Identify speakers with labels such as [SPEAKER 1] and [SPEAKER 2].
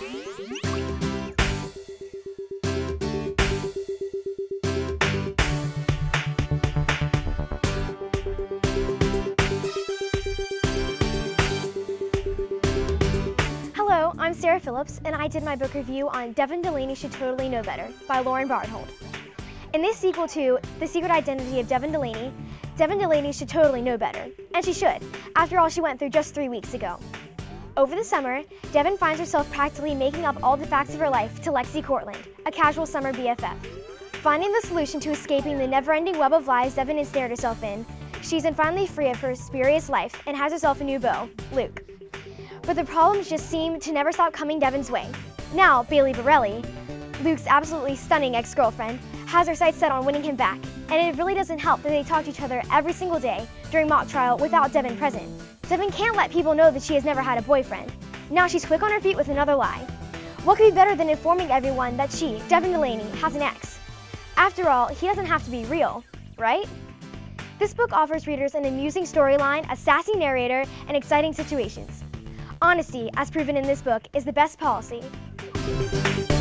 [SPEAKER 1] Hello, I'm Sarah Phillips, and I did my book review on Devon Delaney Should Totally Know Better by Barnholdt. In this sequel to The Secret Identity of Devon Delaney should totally know better. And she should, after all she went through just 3 weeks ago. Over the summer, Devon finds herself practically making up all the facts of her life to Lexi Cortland, a casual summer BFF. Finding the solution to escaping the never-ending web of lies Devon ensnared herself in, she's finally free of her spurious life and has herself a new beau, Luke. But the problems just seem to never stop coming Devon's way. Now, Bailey Borelli, Luke's absolutely stunning ex-girlfriend, has her sights set on winning him back, and it really doesn't help that they talk to each other every single day during mock trial without Devon present. Devon can't let people know that she has never had a boyfriend. Now she's quick on her feet with another lie. What could be better than informing everyone that she, Devon Delaney, has an ex? After all, he doesn't have to be real, right? This book offers readers an amusing storyline, a sassy narrator, and exciting situations. Honesty, as proven in this book, is the best policy.